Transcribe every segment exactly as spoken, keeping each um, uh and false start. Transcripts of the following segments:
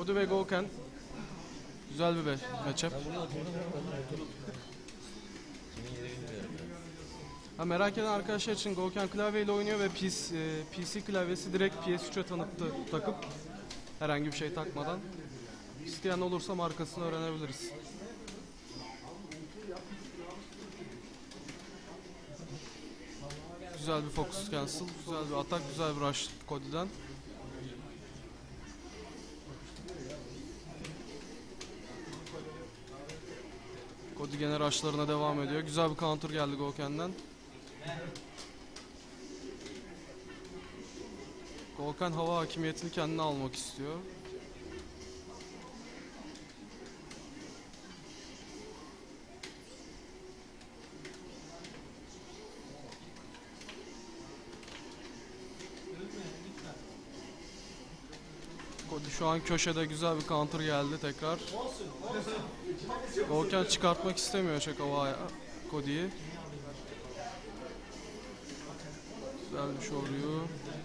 Cody ve Gouken. Güzel bir matchup. Ha, merak eden arkadaşlar için Gouken klavyeyle oynuyor ve P C, e, P C klavyesi direkt P S üç'e tanıttı takıp herhangi bir şey takmadan. İsteyen olursa markasını öğrenebiliriz. Güzel bir focus cancel, güzel bir atak, güzel bir rush Cody'den. Cody gene rushlarına devam ediyor. Güzel bir counter geldi Gouken'den. Gouken hava hakimiyetini kendine almak istiyor. Cody şu an köşede, güzel bir counter geldi tekrar. Gouken çıkartmak istemiyor çek havaya Cody'yi. Güzel bir şoryu.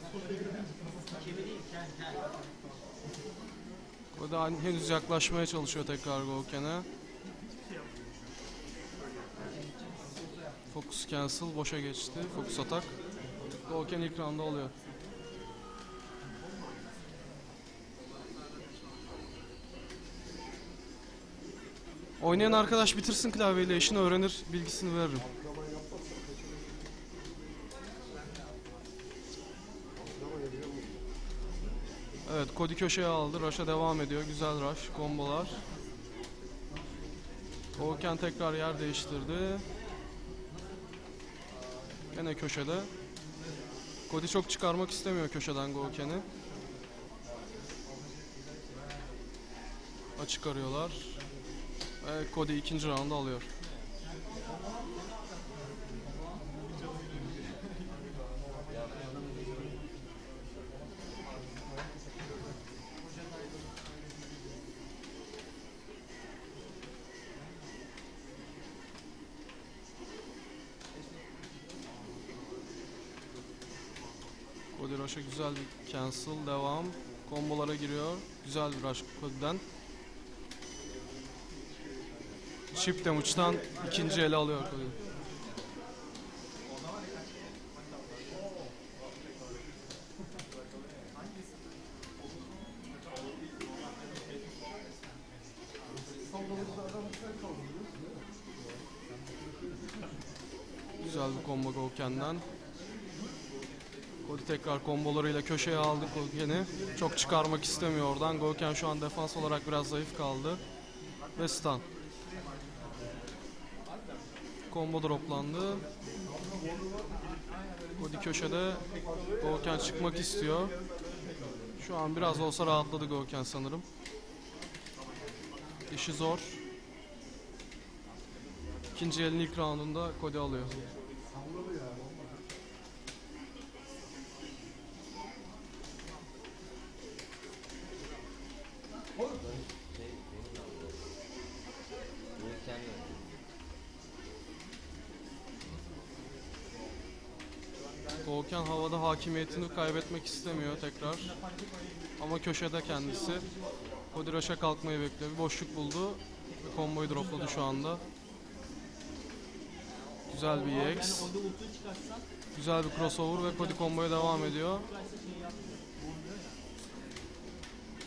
Cody henüz yaklaşmaya çalışıyor tekrar Gouken'e. Focus cancel boşa geçti. Focus atak. Gouken ilk round'da oluyor. Oynayan arkadaş bitirsin klavyeyle işini, öğrenir, bilgisini veririm. Evet, Cody köşeye aldı. Rush'a devam ediyor. Güzel rush, kombolar. Gouken tekrar yer değiştirdi. Yine köşede. Cody çok çıkarmak istemiyor köşeden Gouken'i. Açık arıyorlar. Ve Cody ikinci round'u alıyor. Cody rush'a güzel bir cancel, devam. Kombolara giriyor. Güzel bir rush Cody'den. Chip damage'dan ikinci ele alıyor Cody. Güzel bir combo Gouken'den. Cody tekrar kombolarıyla köşeye aldı Gouken'i. Çok çıkarmak istemiyor oradan. Gouken şu an defans olarak biraz zayıf kaldı. Ve stun. Combo droplandı. Cody köşede. Gouken çıkmak istiyor. Şu an biraz olsa rahatladı Gouken sanırım. İşi zor. İkinci elin ilk roundunda Cody alıyor. Gouken havada hakimiyetini kaybetmek istemiyor tekrar. Ama köşede kendisi. Cody rush'a kalkmayı bekliyor. Bir boşluk buldu. Ve komboyu dropladı şu anda. Güzel bir E X. Güzel bir crossover ve Cody komboya devam ediyor.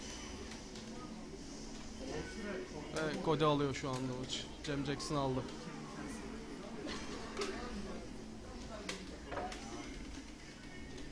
Ve Cody alıyor şu anda maçı. Cem Jackson aldı.